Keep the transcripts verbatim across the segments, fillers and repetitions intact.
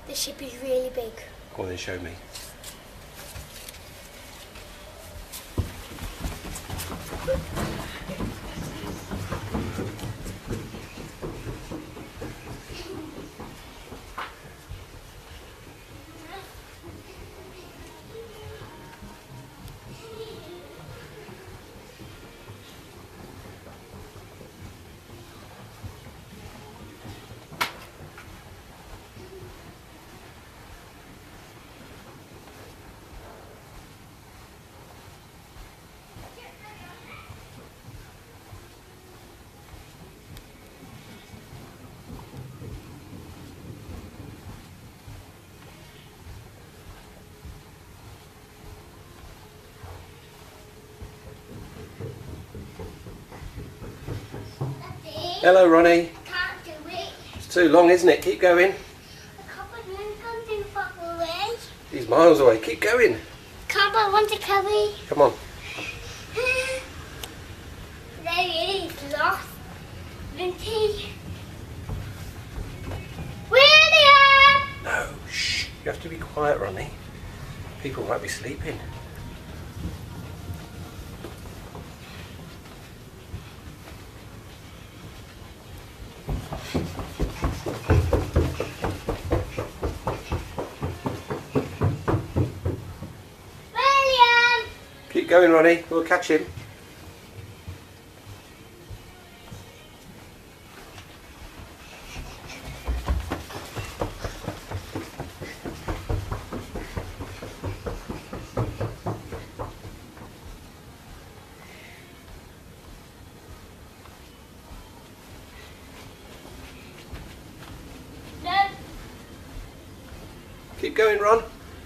The ship is really big. Go on then, show me. Hello, Ronnie. Can't do it. It's too long, isn't it? Keep going. I can't do far away. He's miles away. Keep going. Can't I want to carry? Come on. There he is, lost. Isn't he? William! No, shh. You have to be quiet, Ronnie. People might be sleeping. William! Keep going, Ronnie. We'll catch him. No. Keep going, Ron.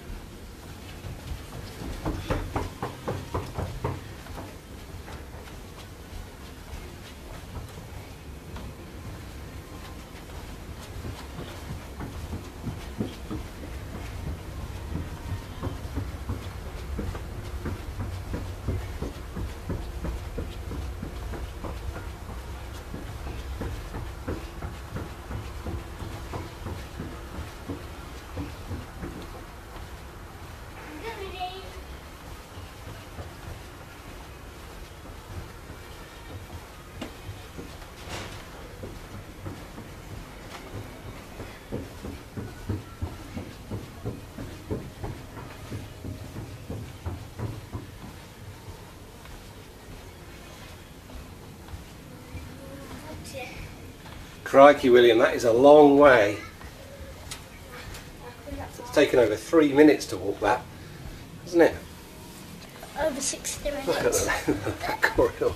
Crikey, William, that is a long way. It's taken over three minutes to walk that, hasn't it? Over sixty minutes. Look at that, that corridor.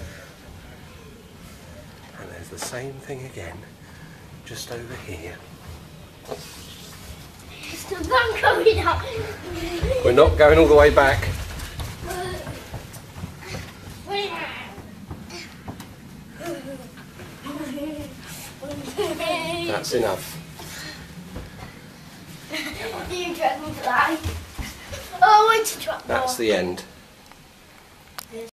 And there's the same thing again, just over here. It's the van coming up. We're not going all the way back. That's enough. You dragonfly. Oh, I want to drop more. That's the end.